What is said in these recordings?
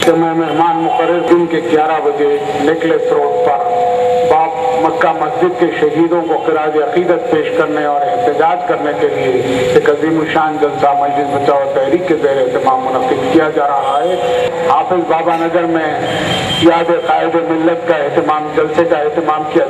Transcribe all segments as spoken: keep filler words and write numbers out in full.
کہ میں مہمان مقرر دن کے گیارہ بجے نیکلس روڈ پر باپ مکہ مسجد کے شہیدوں کو خراج عقیدت پیش کرنے اور احتجاج کرنے کے لیے ایک عظیم الشان جلسہ مجلس بچاؤ تحریک کے زیر اہتمام منعقد کیا جا رہا ہے۔ حافظ بابا نگر میں یاد قائد ملت کا اہتمام جلسے کا اہتمام کیا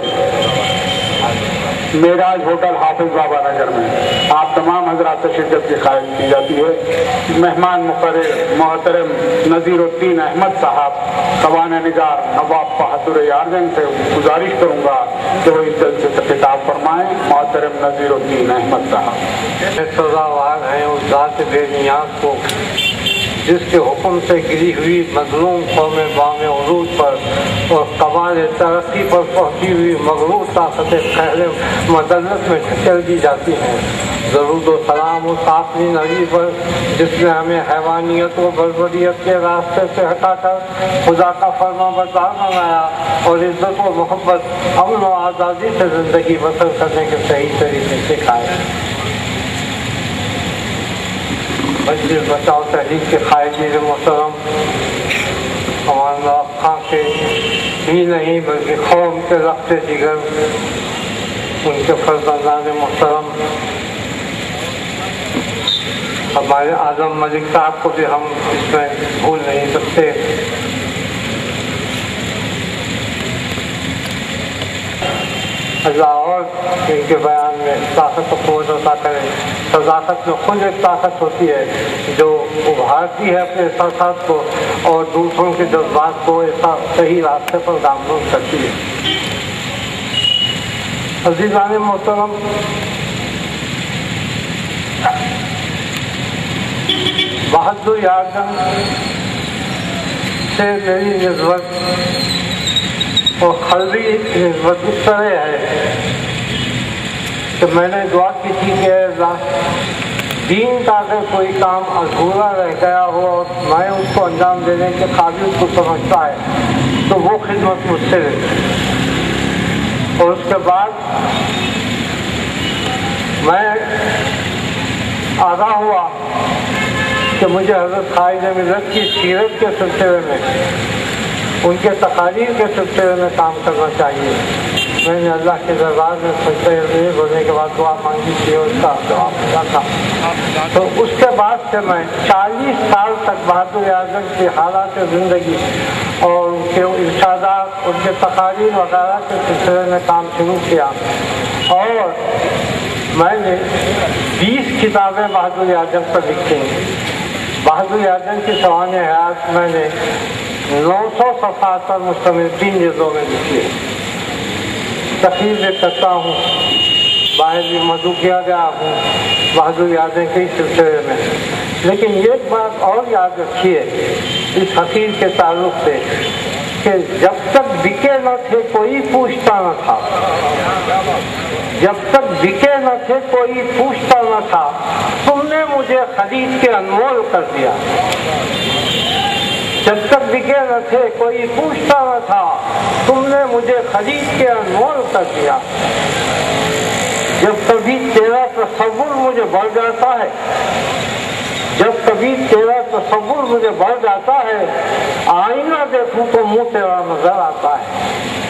معراج ہوٹل حافظ بابا نگر میں آپ تمام حضرات سے شرکت کی خواہش کی جاتی ہے۔ مہمان مقرر محترم نذیر الدین احمد صاحب سوانح نگار نواب بہادر یاد سے گزارش کروں گا کہ وہ اس جلسے سے خطاب فرمائیں۔ محترم نذیر الدین احمد صاحب سزاوار ہیں اس ذات بے نیاز کو جس کے حکم سے گری ہوئی مظلوم قوم بام عروج پر اور قبائل ترقی پر پہنچی ہوئی مغرور طاقت قہر مدلت میں چل دی جاتی ہیں۔ درود و سلام اس آخری نبی پر جس نے ہمیں حیوانیت و بربریت کے راستے سے ہٹا کر خدا کا فرما بردار بنایا اور عزت و محبت امن و آزادی سے زندگی بسر کرنے کے صحیح طریقے سکھائے۔ مجلس بچاؤ تحریک کے قائدین محترم ہمارا خاں کے ہی نہیں بلکہ قوم کے رخت جگر ان کے فرزندان محترم ہمارے اعظم ملک صاحب کو بھی ہم اس میں بھول نہیں سکتے۔ اللہ اور ان کے بیان میں طاقت و قوت عطا کرے۔ صداقت میں خود ایک طاقت ہوتی ہے جو ابھارتی ہے اپنے احساسات کو اور دوسروں کے جذبات کو ایسا صحیح راستے پر گامزن کرتی ہے۔ عزیزان محترم، بہادر یاد سے میری نسبت اور قلبی نسبت اس طرح ہے کہ میں نے دعا کی تھی کہ اللہ دین کا اگر کوئی کام ادھورا رہ گیا ہو اور میں اس کو انجام دینے کے قابل کو سمجھتا ہے تو وہ خدمت مجھ سے رہے۔ اور اس کے بعد میں آگاہ ہوا کہ مجھے حضرت قائد ملت کی سیرت کے سلسلے میں ان کے تقاریر کے سلسلے میں کام کرنا چاہیے۔ میں نے اللہ کے دربار میں سجدے ہونے کے بعد دعا مانگی تھی اور اس کا جواب ملا تھا۔ تو اس کے بعد سے میں چالیس سال تک بہادر اعظم کی حالات زندگی اور ان کے ارشادات ان کے تقاریر وغیرہ کے سلسلے میں کام شروع کیا اور میں نے بیس کتابیں بہادر اعظم پر لکھی۔ بہادر اعظم کی سوانح حیات میں نے نو سو صفحات پر مشتمل تین جلدوں میں لکھی ہے۔ تقریر میں کرتا ہوں، باہر بھی مدعو کیا گیا ہوں بہادر یادیں کے سلسلے میں۔ لیکن ایک بات اور یاد رکھیے اس حقیر کے تعلق سے کہ جب تک بکے نہ تھے کوئی پوچھتا نہ تھا، جب تک بکے نہ تھے کوئی پوچھتا نہ تھا، تم نے مجھے خرید کے انمول کر دیا۔ جب تک بکے نہ تھے کوئی پوچھتا نہ تھا، تم نے مجھے خرید کے انمول کر دیا۔ جب کبھی تیرا تصور مجھے بڑھ جاتا ہے، جب کبھی تیرا تصور مجھے بڑھ جاتا ہے، آئینہ دیکھوں تو منہ تیرا نظر آتا ہے۔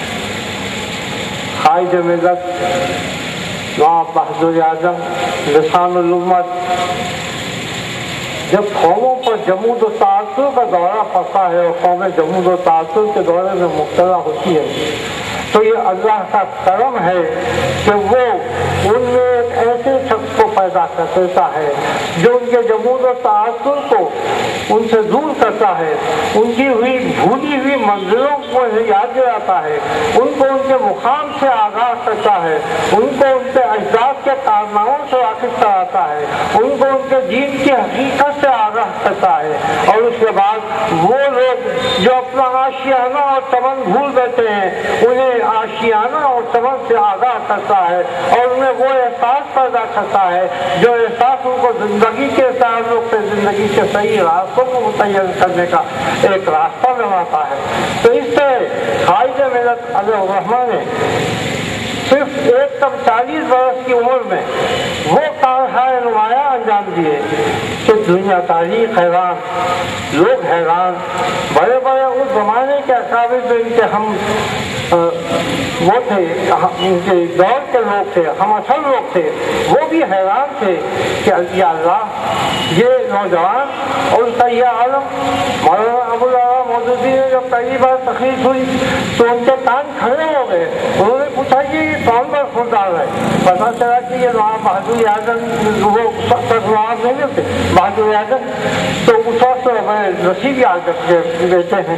قائد ملت نواب بہادر اعظم لسان الامت جب قوموں پر جمود و تعصب کا دورہ پڑتا ہے اور قومیں جمود و تعصب کے دورے میں مبتلا ہوتی ہے تو یہ اللہ کا کرم ہے کہ وہ ان میں ایک ایسے شخص کو پیدا کر دیتا ہے جو ان کے جمود و تعصب کو ان سے دور کرتا ہے، ان کی ہوئی بھولی ہوئی منزلوں کو یاد دلاتا ہے، ان کو ان کے مقام سے آگاہ کرتا ہے، ان کو ان کے اجداد کے کارناموں سے واقف کراتا ہے، ان کو ان کے دین کی حقیقت سے آگاہ کرتا ہے۔ اور اس کے بعد وہ لوگ جو اپنا آشیانہ اور چمن بھول بیٹھے ہیں انہیں آشیانہ اور چمن سے آگاہ کرتا ہے اور انہیں وہ احساس پیدا کرتا ہے جو احساس ان کو زندگی کے تعلق سے زندگی کے صحیح راستوں کو متعین کرنے کا ایک راستہ بناتا ہے۔ تو اس سے قائد ملت علیہ الرحمٰن نے صرف ایک سو چالیس برس کی عمر میں وہ کارخانہ نمایاں انجام دیے کہ दुनिया तारीख हैरान, लोग हैरान, बड़े बड़े उस जमाने के अकाबिर जो इनके हम आ, वो थे, इनके दौर के लोग थे, हम असल लोग थे, वो भी हैरान थे कि या अल्लाह ये नौजवान और उसका ये आलम। मौलाना अबुल आला मौदूदी ने जब पहली बार तकलीफ हुई तो उनके कान खड़े हो गए। उन्होंने पूछा कि कौन बार खुद डाल रहे, पता चला कि ये नवाब बहादुर यादव, वो सख्त नवाब नहीं होते बहादुर यादव, तो उस वक्त मैं नसीब याद देते हैं।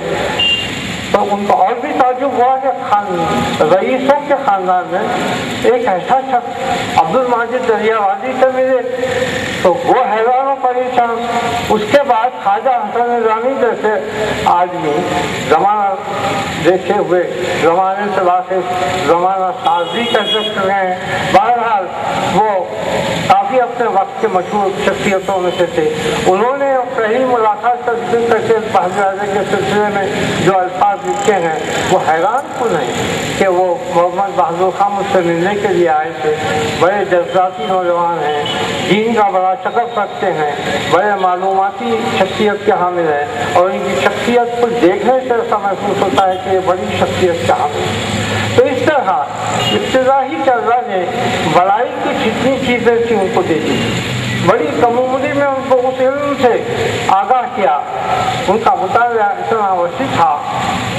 तो उनको और भी ताजुब हुआ कि खान रईसों के खानदान में एक ऐसा शख्स अब्दुल माजिद दरियावादी से मिले, तो वो हैरान और परेशान। उसके बाद ख्वाजा हसन निज़ामी जैसे आदमी जमाना देखे हुए, जमाने से वाकिफ, जमाना साजी कह सकते हैं, बहरहाल वो काफ़ी अपने वक्त के मशहूर शख्सियतों में से थे। उन्होंने पहली मुलाकात का जिक्र करके बहादुर के सिलसिले में जो अल्फाज लिखे हैं वो हैरान कन है कि वो मोहम्मद बहादुर खान मुझसे मिलने के लिए आए थे। बड़े जज्बाती नौजवान हैं, दीन का बड़ा शकफ रखते हैं, बड़े मालूमाती शख्सियत के हामिल हैं, और इनकी शख्सियत को देखने से ऐसा महसूस होता है कि ये बड़ी शख्सियत के हामिल है। तो इस तरह इब्तिदाई चर्चा ने बड़ाई की जितनी चीज़ें थी उनको दे दी, बड़ी कम उम्र में उनको उस इल्म से आगाह किया। उनका मुताला इतना वसी था कि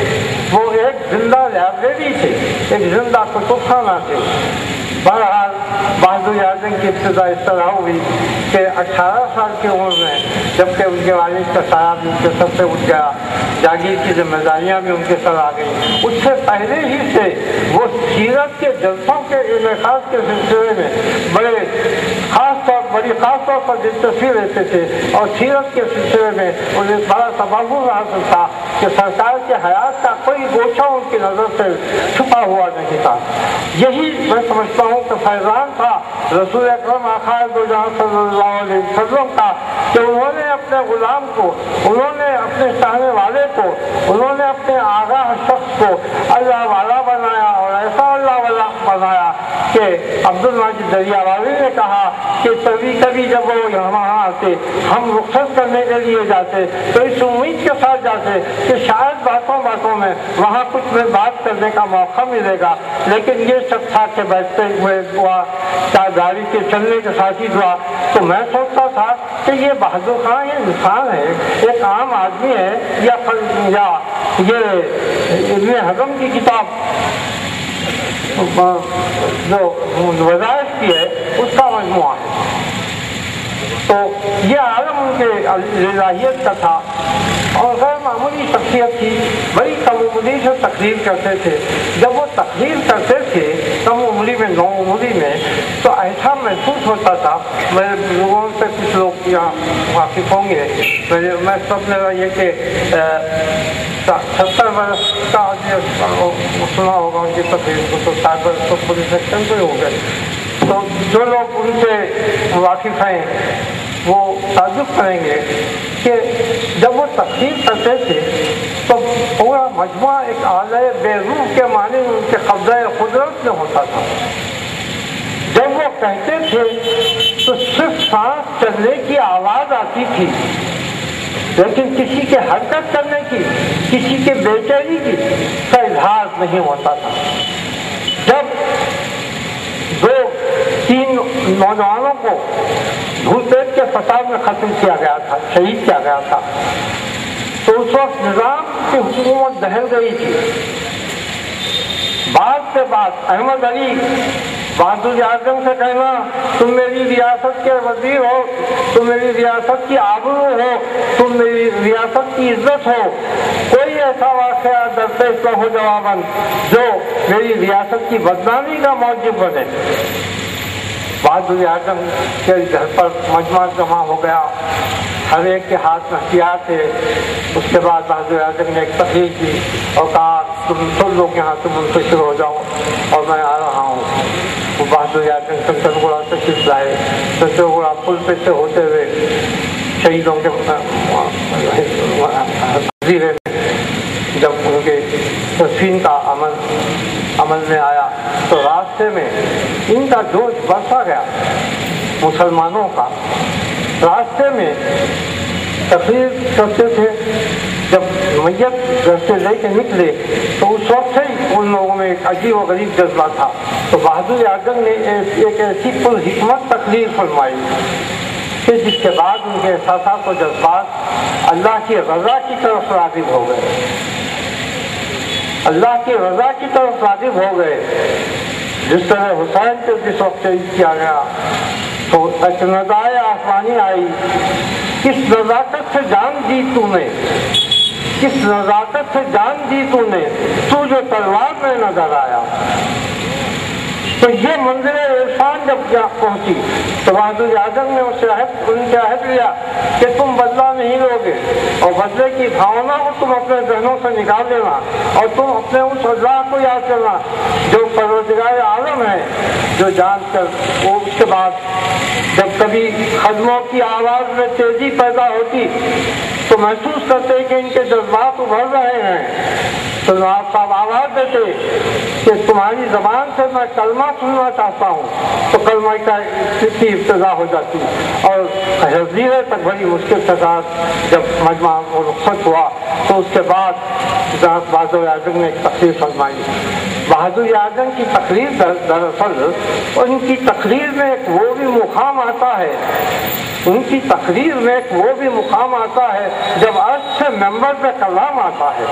वो एक जिंदा लाइब्रेरी थे, एक जिंदा कुतुबखाना थे। बहरहाल बहादुर यादव की इब्तिदा इस तरह हुई कि अठारह साल की उम्र में जबकि उनके वालिद का साया भी उनके सर से उठ गया, जागीर की जिम्मेदारियाँ भी उनके सर आ गई, उससे पहले ही से वो सीरत के जलसों के इनेकाद के सिलसिले में बड़े खास तौर बड़ी खास तौर पर दिलचस्पी लेते थे, और सीरत के सिलसिले में उन्हें बड़ा तबादुल हासिल था कि सरकार के हयात का कोई गोशा उनकी नज़र से छुपा हुआ नहीं था। यही मैं समझता हूँ कि फैज़ान था रसूल अकरम आख़िर दो जहां सल्लल्लाहु अलैहि वसल्लम का कि उन्होंने अपने गुलाम को, उन्होंने अपने चाहने वाले को, उन्होंने अपने आगाह शख्स को अल्लाह वाला बनाया, और ऐसा अल्लाह वाला बनाया कि अब्दुल माजिद दरियावादी ने कहा कि कभी कभी जब वो यहाँ आते हम रुखसत करने के लिए जाते तो इस उम्मीद के साथ जाते कि शायद बातों बातों में वहाँ कुछ में बात करने का मौका मिलेगा, लेकिन ये शख्स था कि बैठते हुए हुआ क्या गाड़ी के चलने के साथ ही हुआ। तो मैं सोचता था कि ये बहादुर खान ये इंसान है, एक आम आदमी है, या या ये इब्ने हज़म की किताब जो वज़ाइफ की है उसका मजमुआ है। तो ये आलम उनके इलाहियत का था, और गैर मामूली शख्सियत थी, बड़ी कम उम्री से तकरीर करते थे। जब वो तकरीर करते थे कम उम्री में, नौ उम्री में, तो ऐसा महसूस होता था, मेरे लोगों से कुछ लोग यहाँ वाकिफ होंगे, मेरे मैं सब मेरा ये कि सत्तर बरस का सुना होगा उनकी तकरीर को, तो साठ बरस तो पूरी सेक्शन पे हो गए। तो जो लोग उनसे वाकिफ हैं वो ताजुब करेंगे कि जब वो तकरीर करते थे तो पूरा मजमुआ एक आले बेरूह के माने उनके कब्ज़े कुदरत में होता था। जब वो कहते थे तो सिर्फ सांस चलने की आवाज़ आती थी, लेकिन किसी के हरकत करने की, किसी के बेचैनी की का इजहार नहीं होता था। जब दो तीन नौजवानों को घुसपैठ के फसाद में खत्म किया गया था, शहीद किया गया था, तो उस वक्त निजाम की हुकूमत दहल गई थी। बाद से बात अहमद अली बहादुर आजम से कहना तुम मेरी रियासत के वजीर हो, तुम मेरी रियासत की आबरू हो, तुम मेरी रियासत की इज्जत हो, कोई ऐसा वाक़या दरपेश न हो जवाबन जो मेरी रियासत की बदनामी का मौजूद बने। बहादुर आजम के घर पर मजमा जमा हो गया, हर एक के हाथ में हथियार थे। उसके बाद बहादुर आजम ने एक तकरीर की और कहा तुम सब लोग यहाँ से मुंतशिर हो जाओ और मैं आ रहा हूँ। वो बहादुर आजम संतरगुड़ा तशरीफ लाए, संतरगुड़ा पुल पे से होते हुए शहीदों के हज़ीरे में जब उनके तस्वीर का अमल अमल में आया तो रास्ते में इनका जोश बरसा गया मुसलमानों का راستے میں تقریر کرتے تھے. جب میت گھر سے لے کے نکلے تو اس وقت سے ہی ان لوگوں میں ایک عجیب و غریب جذبہ تھا. تو بہادر اعظم نے ایک ایسی پر حکمت تقریر فرمائی کہ جس کے بعد ان کے احساسات و جذبات اللہ کی رضا کی طرف راغب ہو گئے اللہ کی رضا کی طرف راغب ہو گئے. جس طرح حسین کو جس وقت شہید کیا گیا تو ایک ندائے آسمانی آئی، کس نزاکت سے جان دی تو نے، کس نزاکت سے جان دی تو نے، تو جو تلوار میں نظر آیا. تو یہ منزل عرفان جب یہاں پہنچی تو بہادر اعظم نے اس سے عہد ان سے عہد لیا کہ تم بدلہ نہیں لوگے اور بدلے کی بھاونا کو تم اپنے ذہنوں سے نکال لینا اور تم اپنے اس اللہ کو یاد کرنا جو پروردگار عالم ہے، جو جان کر وہ اس کے بعد جب کبھی خدموں کی آواز میں تیزی پیدا ہوتی تو محسوس کرتے کہ ان کے جذبات ابھر رہے ہیں تو نواب صاحب آواز دیتے کہ تمہاری زبان سے میں کلمہ سننا چاہتا ہوں تو کلمہ کی ابتدا ہو جاتی. اور حضیرے تک بڑی مشکل کے ساتھ جب مجمع رخصت ہوا تو اس کے بعد بہادر اعظم نے ایک تقریر فرمائی. بہادر اعظم کی تقریر دراصل ان کی تقریر میں ایک وہ بھی مقام آتا ہے ان کی تقریر میں ایک وہ بھی مقام آتا ہے جب عرض سے ممبر پہ کلام آتا ہے.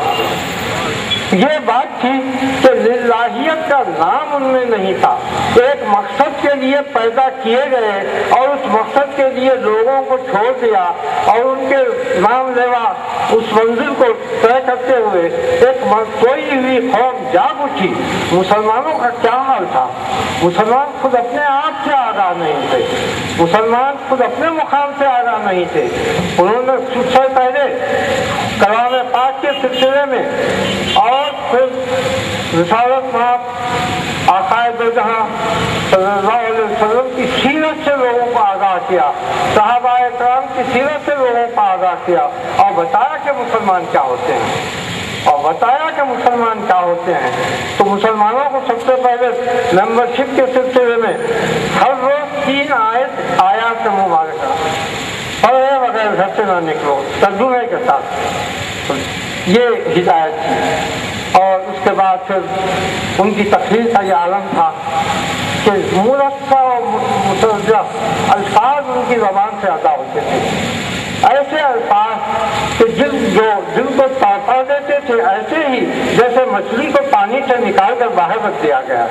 یہ بات تھی کہ للہیت کا نام ان میں نہیں تھا، ایک مقصد کے لیے پیدا کیے گئے اور اس مقصد کے لیے لوگوں کو چھوڑ دیا اور ان کے نام لیوا اس منزل کو طے کرتے ہوئے ایک کوئی ہوئی قوم جاگ اٹھی. مسلمانوں کا کیا حال تھا؟ مسلمان خود اپنے آپ سے آگاہ نہیں تھے، مسلمان خود اپنے مقام سے آگاہ نہیں تھے. انہوں نے سب سے پہلے کلام پاک کے سلسلے میں اور پھر رسالت مآب آقائے دو جہاں صلی اللہ علیہ وسلم کی سیرت سے لوگوں کو آگاہ کیا، صحابہ اکرام کی سیرت سے لوگوں کو آگاہ کیا اور بتایا کہ مسلمان کیا ہوتے ہیں اور بتایا کہ مسلمان کیا ہوتے ہیں. تو مسلمانوں کو سب سے پہلے ممبر شپ کے سلسلے میں ہر روز تین آیت آیات سے مبارکہ پڑھے بغیر گھر سے نہ نکلو ترجمے کے ساتھ، یہ ہدایت تھی. اور اس کے بعد پھر ان کی تقریر کا یہ عالم تھا کہ مرصع اور مترجع الفاظ ان کی زبان سے ادا ہوتے تھے، ایسے الفاظ کہ جن جو جن کو تڑپا دیتے تھے، ایسے ہی جیسے مچھلی کو پانی سے نکال کر باہر رکھ دیا گیا.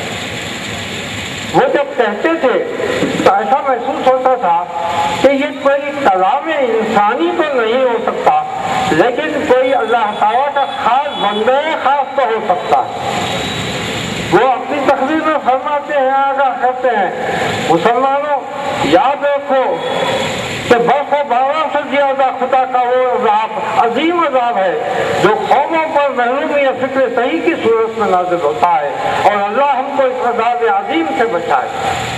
وہ جب کہتے تھے تو ایسا محسوس ہوتا تھا کہ یہ کوئی کلام انسانی تو نہیں ہو سکتا لیکن کوئی اللہ تعالیٰ کا خاص بندہ خاص تو ہو سکتا ہے. وہ اپنی تقریر میں فرماتے ہیں، آگاہ کرتے ہیں، مسلمانوں یاد رکھو کہ برف و باران سے زیادہ خدا کا وہ عذاب عظیم عذاب ہے جو قوموں پر محرومی یا فکر صحیح کی صورت میں نازل ہوتا ہے اور اللہ ہم کو اس عذاب عظیم سے بچائے.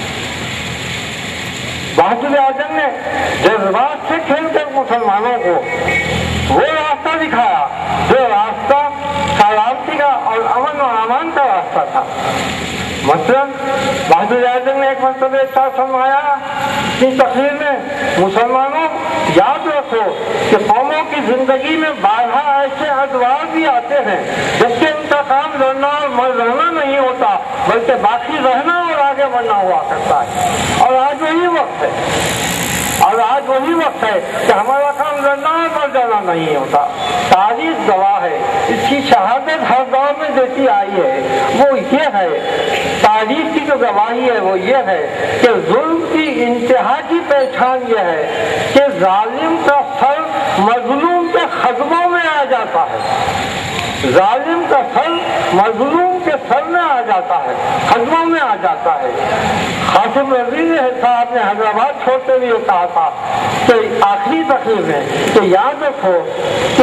بہادر اعظم نے جذبات سے کھیل کر مسلمانوں کو وہ راستہ دکھایا جو راستہ سلامتی کا اور امن و امان کا راستہ تھا. مثلا بہادر اعظم نے ایک مرتبہ ارشاد فرمایا کہ تقریر میں، مسلمانوں یاد رکھو کہ قوموں کی زندگی میں بارہا ایسے ادوار بھی آتے ہیں جبکہ ان کا کام لڑنا اور مر رہنا نہیں ہوتا بلکہ باقی رہنا اور آگے بڑھنا ہوا کرتا ہے. اور آج وہی وقت ہے اور آج وہی وقت ہے کہ ہمارا کام لڑنا اور مر جانا نہیں ہوتا. تاریخ گواہ ہے، اس کی شہادت ہر دور میں دیتی آئی ہے. وہ یہ ہے، تاریخ کی جو گواہی ہے وہ یہ ہے کہ ظلم کی انتہا کی پہچان یہ ہے کہ ظالم کا سر مظلوم کے خدموں میں آ جاتا ہے. ظالم کا سر مظلوم کے سر میں آ جاتا ہے، خدموں میں آ جاتا ہے. قاسم رضی صاحب نے حیدرآباد چھوڑتے ہوئے کہا تھا کہ آخری تقریر میں کہ یاد رکھو کہ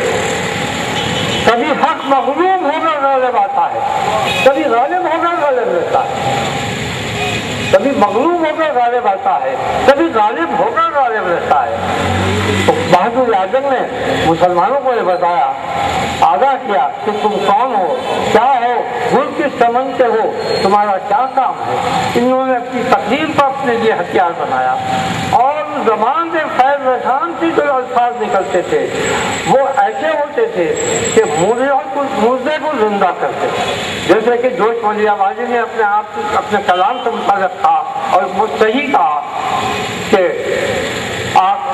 کبھی حق مغلوب ہو کر غالب آتا ہے، کبھی غالب ہو کر غالب رہتا ہے. کبھی مغلوب ہو کر غالب آتا ہے، کبھی غالب ہو کر غالب رہتا ہے۔ تو بہادر اعظم نے مسلمانوں کو یہ بتایا، آگاہ کیا کہ تم کون ہو، کیا ہو، ملک کس سمجھتے ہو، تمہارا کیا کام ہے۔ انہوں نے اپنی تقریر کو اپنے لیے ہتھیار بنایا، اور زبان سے فیض رسان سے جو الفاظ نکلتے تھے وہ ایسے ہوتے تھے کہ مردے کو زندہ کرتے، جیسے کہ جوش ملی آبادی نے اپنے آپ اپنے کلام سے متعلق کہا، اور وہ صحیح کہا کہ آپ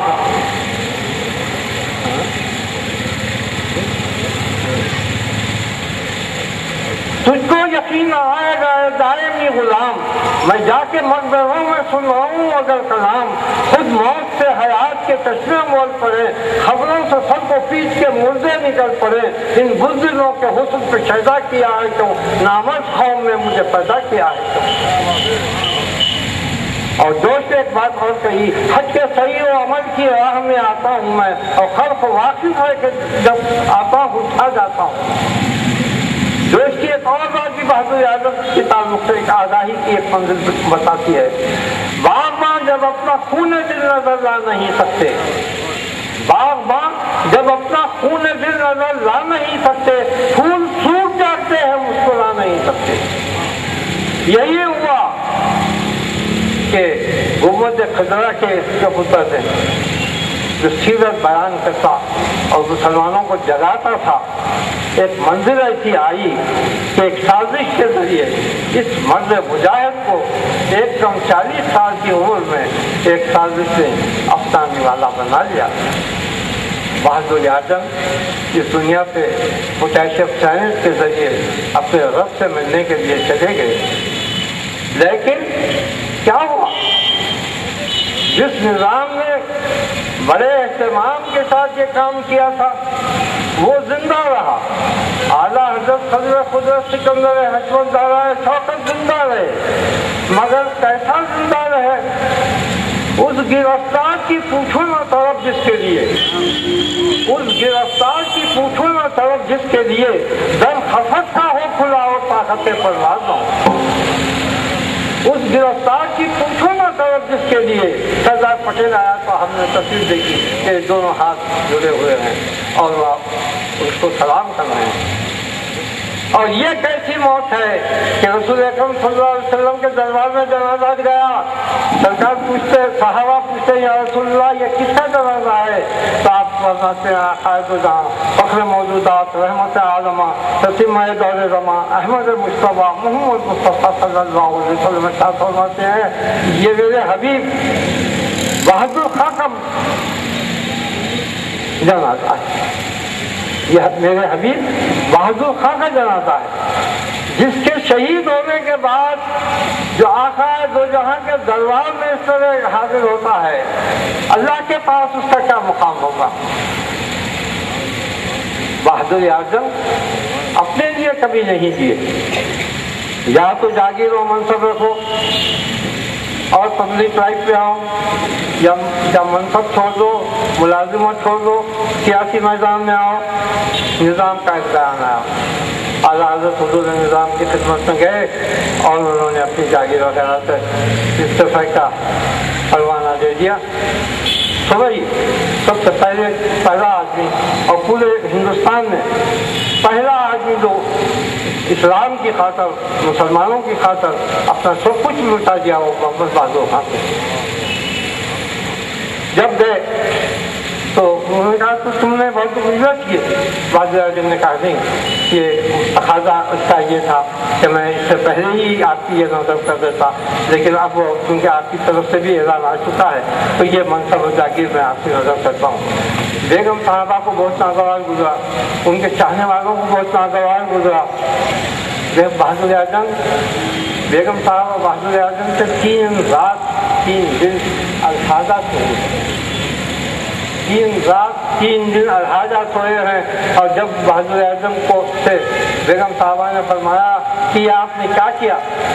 تجھ کو یقین آئے گا دائمی غلام، میں جا کے مقبروں میں سنواؤں اگر کلام، خود موت سے حیات کے چشمے مول پڑے، خبروں سے سب کو پیٹ کے مردے نکل پڑے، ان بزدلوں کے حسن پہ شیدا کیا ہے تو نامرد قوم میں مجھے پیدا کیا ہے تو۔ اور جوش نے ایک بات اور کہی، حج کے صحیح و عمل کی راہ میں آتا ہوں میں، اور خلق واقف ہے کہ جب آتا ہوں اٹھا جاتا ہوں۔ جوش کی ایک اور بات بھی بہادر اعظم کے تعلق سے ایک آگاہی کی ایک منزل بتاتی ہے، باغباں جب اپنا خون دل نظر لا نہیں سکتے، باغباں جب اپنا خون دل نظر لا نہیں سکتے، پھول سوکھ جاتے ہیں مسکرا نہیں سکتے۔ یہی ہوا کہ گنبد خضرا کے جو خطبہ تھے جو سیرت بیان کرتا اور مسلمانوں کو جگاتا تھا، ایک منزل ایسی آئی کہ ایک سازش کے ذریعے اس مرد مجاہد کو ایک کم چالیس سال کی عمر میں ایک سازش نے افسانے والا بنا لیا۔ بہادر اعظم اس دنیا پہ پوٹیشیم سائنس کے ذریعے اپنے رب سے ملنے کے لیے چلے گئے، لیکن کیا ہوا؟ جس نظام نے بڑے اہتمام کے ساتھ یہ کام کیا تھا وہ زندہ رہا، اعلیٰ حضرت صدر قدرت سکندر حکمت دارا شوکت زندہ رہے، مگر کیسا زندہ رہے؟ اس گرفتار کی پوچھو نہ طرف جس کے لیے اس گرفتار کی پوچھو نہ طرف جس کے لیے در خفت کا ہو کھلا ہو طاقت پرواز ہو، اس گرفتار کی پوچھو نہ طرف جس کے لیے سردار پٹیل آیا تو ہم نے تصویر دیکھی کہ دونوں ہاتھ جڑے ہوئے ہیں اور وہ اس کو سلام کر رہے ہیں۔ اور یہ کیسی موت ہے کہ رسول اکرم صلی اللہ علیہ وسلم کے دربار میں جنازہ گیا، سرکار پوچھتے، صحابہ پوچھتے یا رسول اللہ یہ کس کا جنازہ ہے؟ تو آپ فرماتے ہیں قائد جہاں، فخر موجودات، رحمت عالمہ، تسمہ دور زماں، احمد مصطفیٰ، محمد مصطفیٰ صلی اللہ علیہ وسلم فرماتے ہیں یہ میرے حبیب بہادر خاں کا جنازہ ہے، یہ میرے حبیب بہادر خاں کا جنازہ ہے، جس کے شہید ہونے کے بعد جو آقا دو جہاں کے دربار میں اس طرح حاضر ہوتا ہے، اللہ کے پاس اس کا کیا مقام ہوگا؟ بہادر اعظم اپنے لیے کبھی نہیں جیے، یا تو جاگیر و منصب رکھو اور پبلک لائف پہ آؤ، یا یا منصب چھوڑ دو، ملازمت چھوڑ دو، سیاسی میدان میں آؤ، نظام کا اختیار آؤ۔ اعلیٰ حضرت حضور نظام کی خدمت میں گئے اور انہوں نے اپنی جاگیر وغیرہ سے استعفے کا پروانہ دے دیا۔ تو بھائی سب سے پہلے پہلا آدمی اور پورے ہندوستان میں پہلا آدمی جو اسلام کی خاطر، مسلمانوں کی خاطر اپنا سب کچھ لوٹا دیا وہ محمد بہادر خان تھے۔ جب گئے تو انہوں نے کہا تو تم نے بہت عزت کی، بہادر اعظم نے کہا نہیں، یہ تقاضا اس کا یہ تھا کہ میں اس سے پہلے ہی آپ کی یہ نظر کر دیتا، لیکن اب کیونکہ آپ کی طرف سے بھی اعلان آ چکا ہے تو یہ منصب و جاگیر میں آپ کی نظر کرتا ہوں۔ بیگم صاحبہ کو بہت ناگوار گزرا، ان کے چاہنے والوں کو بہت ناگوار گزرا۔ بہادر اعظم بیگم صاحب اور بہادر اعظم سے تین رات تین دن الحاظات ہوئے، تین رات تین دن الحاظات ہوئے ہیں۔ اور جب بہادر اعظم کو سے بیگم صاحبہ نے فرمایا کہ آپ نے کیا کیا،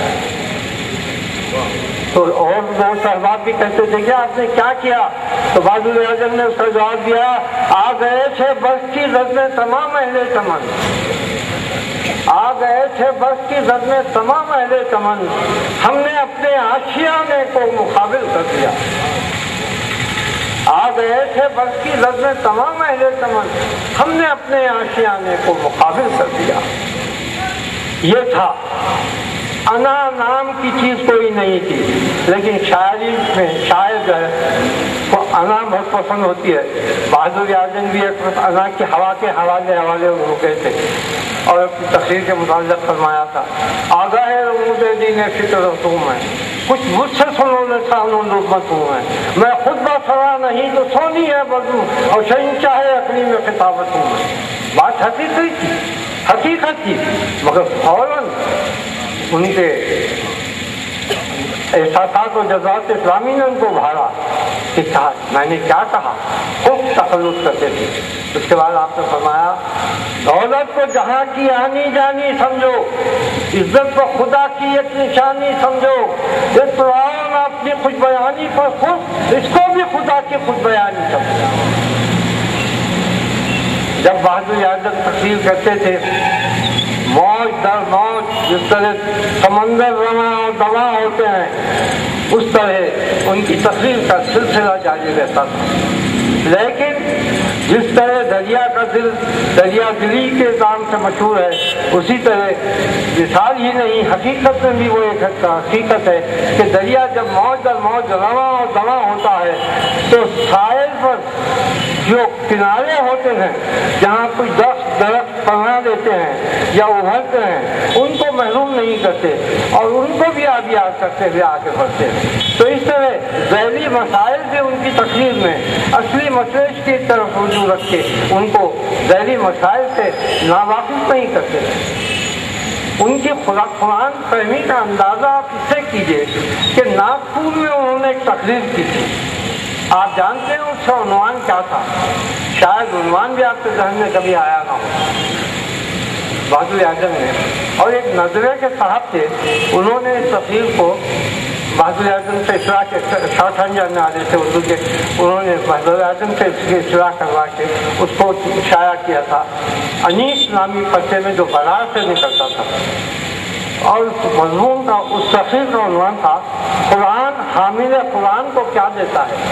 تو اور دو صحباب بھی کہتے تھے کہ آپ نے کیا کیا، تو بہادر اعظم نے اس کا جواب دیا آ گئے تھے بس کی رد میں تمام اہل چمن، آ گئے تھے برف کی زد میں تمام اہل چمن، ہم نے اپنے آشیانے کو مقابل کر دیا۔ آ گئے تھے برف کی زد میں تمام اہل چمن، ہم نے اپنے آشیانے کو مقابل کر دیا۔ یہ تھا، انا نام کی چیز کوئی نہیں تھی، لیکن شاعری میں شاعر جو ہے وہ انا بہت پسند ہوتی ہے۔ بہادر اعظم بھی ایک وقت انا کی ہوا کے حوالے حوالے رکے تھے اور اپنی تقریر کے متعلق فرمایا تھا، آگاہ رموز دین فکر رسوم ہے، کچھ مجھ سے سنو لسان و لطمت ہوں ہے، میں خود بسرا نہیں تو سونی ہے بدوں، اور شہنشاہ اقلیم میں خطابت ہوں میں۔ بات حقیقی تھی، حقیقت تھی، مگر فوراً ان کے احساسات و جذبات اسلامی نے ان کو ابھارا کہ کہا میں نے کیا کہا، خوب تخلص کرتے تھے۔ اس کے بعد آپ نے فرمایا دولت کو جہاں کی آنی جانی سمجھو، عزت کو خدا کی ایک نشانی سمجھو، اس فرعون اپنی خود بیانی پر خود، اس کو بھی خدا کی خود بیانی سمجھو۔ جب بہادر اعظم تقریر کرتے تھے، موج در موج جس طرح سمندر رواں اور دواں ہوتے ہیں، اس طرح ان کی تقریر کا سلسلہ جاری رہتا تھا۔ لیکن جس طرح دریا کا دل دریا دلی کے نام سے مشہور ہے، اسی طرح مثال ہی نہیں حقیقت میں بھی وہ ایک حقیقت ہے کہ دریا جب موج در موج رواں اور دواں ہوتا ہے تو ساحل پر جو کنارے ہوتے ہیں جہاں کچھ درخت درخت پناہ دیتے ہیں یا ابھرتے ہیں، ان کو محروم نہیں کرتے اور ان کو بھی آبیات کرتے ہوئے آگے بڑھتے ہیں۔ تو اس طرح ذیلی مسائل بھی ان کی تقریر میں اصلی مسئلے کی طرف رجوع رکھ کے ان کو ذیلی مسائل سے ناواقف نہیں کرتے۔ ان کی قرآن فہمی کا اندازہ آپ اس سے کیجئے کہ ناگپور میں انہوں نے ایک تقریر کی تھی، آپ جانتے ہیں اس کا عنوان کیا تھا؟ شاید عنوان بھی آپ کے ذہن میں کبھی آیا نہ ہو۔ بہادر اعظم نے اور ایک نظرے کے صاحب تھے، انہوں نے اس تقریر کو بہادر اعظم سے اصلاح کے شارٹ ہینڈ جاننے والے تھے اردو کے، انہوں نے بہادر اعظم سے اس کی اصلاح کروا کے اس کو شائع کیا تھا انیس نامی پرچے میں جو برار سے نکلتا تھا، اور اس مضمون کا اس تقریر کا عنوان تھا قرآن حامل قرآن کو کیا دیتا ہے،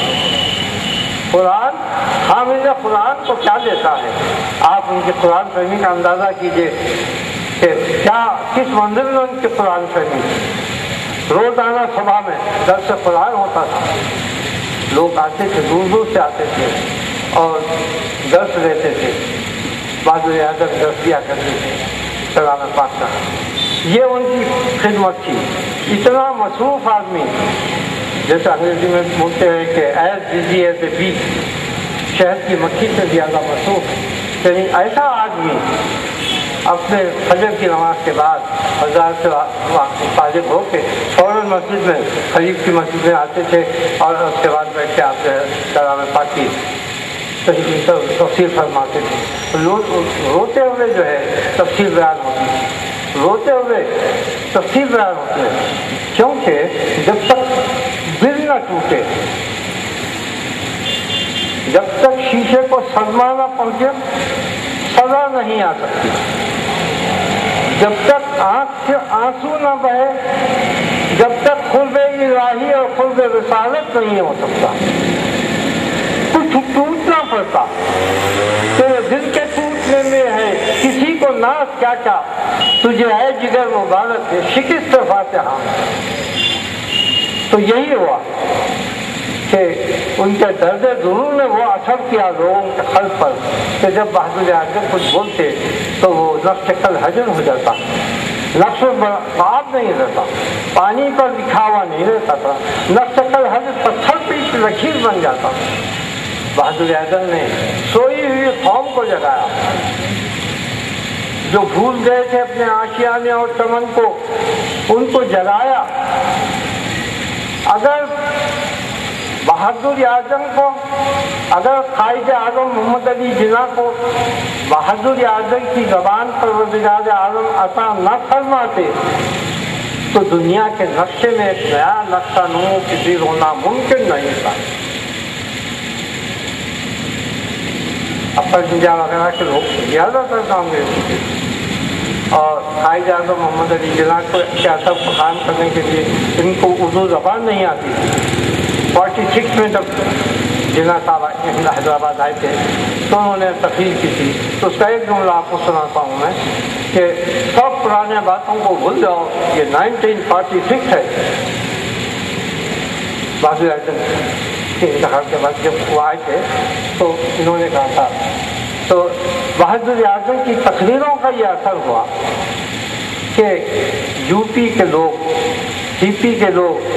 قرآن حامل قرآن کو کیا دیتا ہے۔ آپ ان کی قرآن فہمی کا اندازہ کیجئے کہ کیا کس منزل میں ان کی قرآن فہمی۔ روزانہ صبح میں درس قرآن ہوتا تھا، لوگ آتے تھے، دور دور سے آتے تھے اور درس لیتے تھے، بہادر اعظم درس دیا کرتے تھے کلام پاک کا۔ یہ ان کی خدمت تھی۔ اتنا مصروف آدمی، جیسے انگریزی میں بولتے ہیں کہ as busy as a bee, شہد کی مکھی سے زیادہ مصروف، یعنی ایسا آدمی اپنے فجر کی نماز کے بعد ہزار سے فارغ ہو کے فوراً مسجد میں قریب کی مسجد میں آتے تھے اور اس کے بعد بیٹھ کے آپ کلام پاک کی تفسیر فرماتے تھے۔ روتے ہوئے جو ہے تفسیر بیان ہوتی ہے، روتے ہوئے تفسیر بیان ہوتی ہے، کیونکہ جب تک دل نہ ٹوٹے، جب تک شیشے کو صدمہ نہ پہنچے سزا نہیں آ سکتی، جب تک آنکھ سے آنسو نہ بہے، جب تک قرب الہی اور قرب رسالت نہیں ہو سکتا، کچھ ٹوٹنا پڑتا۔ تیرے دل کے ٹوٹنے میں ہے کسی کو ناز کیا کیا، تجھے ہے جگر مبارک ہے شکست فاتحہ۔ تو یہی ہوا کہ ان کے درد ضرور نے وہ اثر کیا لوگوں کے قلب پر کہ جب بہادر اعظم کچھ بولتے تو وہ نقش قل حجر ہو جاتا، نقش باب نہیں رہتا، پانی پر لکھا ہوا نہیں رہتا تھا، نقش قل حجر پتھر پہ لکیر بن جاتا۔ بہادر اعظم نے سوئی ہوئی قوم کو جگایا، جو بھول گئے تھے اپنے آشیانے اور چمن کو، ان کو جگایا۔ اگر بہادر اعظم کو، اگر قائد اعظم محمد علی جناح کو بہادر اعظم کی زبان پر پروردگار عالم عطا نہ فرماتے تو دنیا کے نقشے میں ایک نیا نقشہ نو کسی ہونا ممکن نہیں تھا۔ اپر انڈیا وغیرہ کے لوگ زیادہ تر کام کرتے تھے اور قائد اعظم محمد علی جناح کو کے اثر کو قائم کرنے کے لیے ان کو اردو زبان نہیں آتی تھی. فورٹی سکس میں جب جناح صاحب حیدرآباد آئے تھے تو انہوں نے تقریر کی تھی. تو اس کا ایک جملہ آپ کو سناتا ہوں میں کہ سب پرانے باتوں کو بھول جاؤ، یہ نائنٹین فورٹی سکس ہے. بہادر اعظم کے انتخاب کے بعد جب وہ آئے تھے تو انہوں نے کہا تھا، تو بہادر اعظم کی تقریروں کا یہ اثر ہوا کہ یو پی کے لوگ، سی پی کے لوگ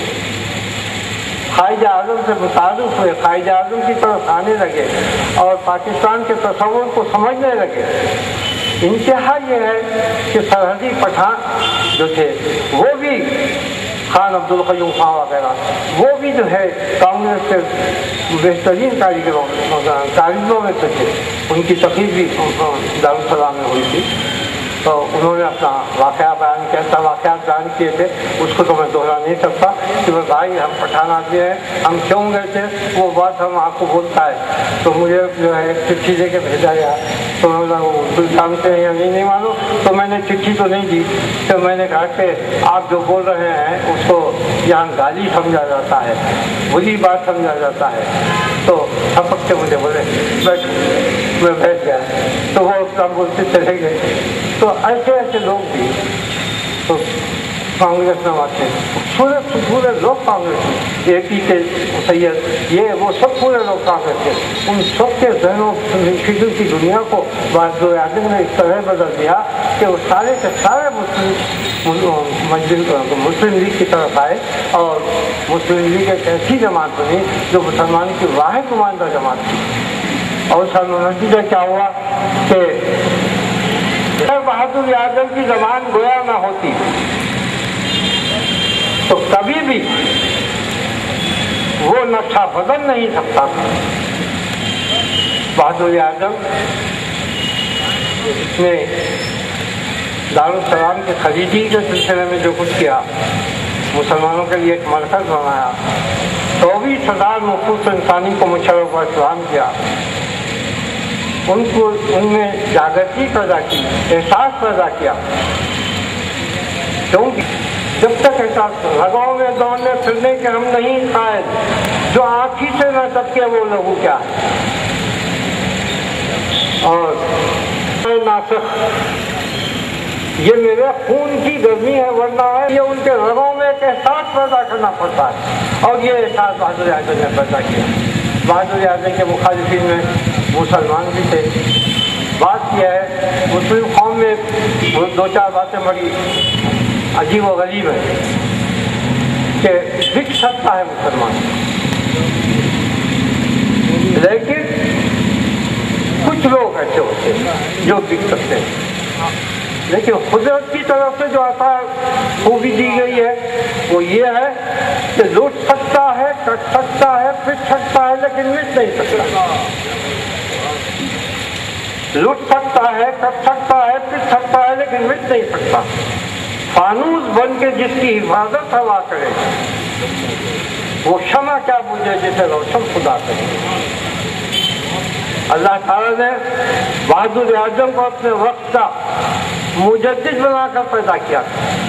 قائد اعظم سے متعارف ہوئے، قائد اعظم کی طرف آنے لگے اور پاکستان کے تصور کو سمجھنے لگے. انتہا یہ ہے کہ سرحدی پٹھان جو تھے وہ بھی، خان عبد القیوم خان وغیرہ، وہ بھی جو ہے کانگریس کے بہترین کاریگروں کاریگروں میں سے تھے. ان کی تقریر بھی دارالسلام میں ہوئی تھی. تو انہوں نے اپنا واقعہ بیان کیا تھا، واقعات بیان کیے تھے، اس کو تو میں دوہرا نہیں سکتا کہ وہ بھائی ہم پٹھان آدمی ہیں، ہم کیوں گئے تھے، وہ بات ہم آپ کو بولتا ہے. تو مجھے جو ہے ایک چٹھی دے کے بھیجا گیا، تو وہ جانتے ہیں یا نہیں نہیں معلوم، تو میں نے چٹھی تو نہیں دی. تو میں نے کہا کہ آپ جو بول رہے ہیں اس کو یہاں گالی سمجھا جاتا ہے، بری بات سمجھا جاتا ہے. تو سپک سے مجھے بولے بیٹھ، میں بیٹھ گیا. تو وہ اپنا بولتے چلے گئے. تو ایسے ایسے لوگ بھی تو کانگریس میں آتے، پورے پورے لوگ کانگریس، اے پی کے سید، یہ وہ سب پورے لوگ کانگریس کے. ان سب کے ذہنوں فکر کی دنیا کو بہادر اعظم نے اس طرح بدل دیا کہ وہ سارے کے سارے مسلم مسلم لیگ کی طرف آئے اور مسلم لیگ ایک ایسی جماعت بنی جو مسلمان کی واحد نمائندہ جماعت تھی. اور اس کا نتیجہ کیا ہوا کہ بہادر اعظم کی زبان گویا نہ ہوتی تو کبھی بھی وہ نقشہ بدل نہیں سکتا. بہادر اعظم نے دارالسلام کے خلیجی کے سلسلے میں جو کچھ کیا، مسلمانوں کے لیے ایک مرکز بنایا، چوبیس ہزار نفوس انسانی کو مشرف و اسلام کیا، ان کو ان میں جاگرتی پیدا کی، احساس پیدا کیا. کیونکہ جب تک احساس لگاؤ میں دوڑنے پھرنے کے ہم نہیں قائد، جو آنکھ ہی سے نہ ٹپکے وہ لہو کیا ہے. اور ناسخ یہ میرے خون کی گرمی ہے، ورنہ ہے یہ ان کے رگوں میں ایک احساس پیدا کرنا پڑتا ہے. اور یہ احساس بہادر اعظم نے پیدا کیا. بہادر اعظم کے مخالفین میں مسلمان بھی تھے. بات یہ ہے مسلم قوم میں دو چار باتیں بڑی عجیب و غریب ہے کہ بک سکتا ہے مسلمان، لیکن کچھ لوگ ایسے ہوتے ہیں جو بک سکتے ہیں. لیکن قدرت کی طرف سے جو عطا خوبی دی گئی ہے وہ یہ ہے کہ لوٹ سکتا ہے، کٹ سکتا ہے، پٹ سکتا ہے، لیکن مٹ نہیں سکتا. لوٹ سکتا ہے، کٹ سکتا ہے، پٹ سکتا ہے، لیکن مٹ نہیں سکتا. فانوس بن کے جس کی حفاظت ہوا کرے وہ شمع کیا بجھے جسے روشن خدا کرے. اللہ تعالیٰ نے بہادر اعظم کو اپنے وقت کا مجدد بنا کر پیدا کیا.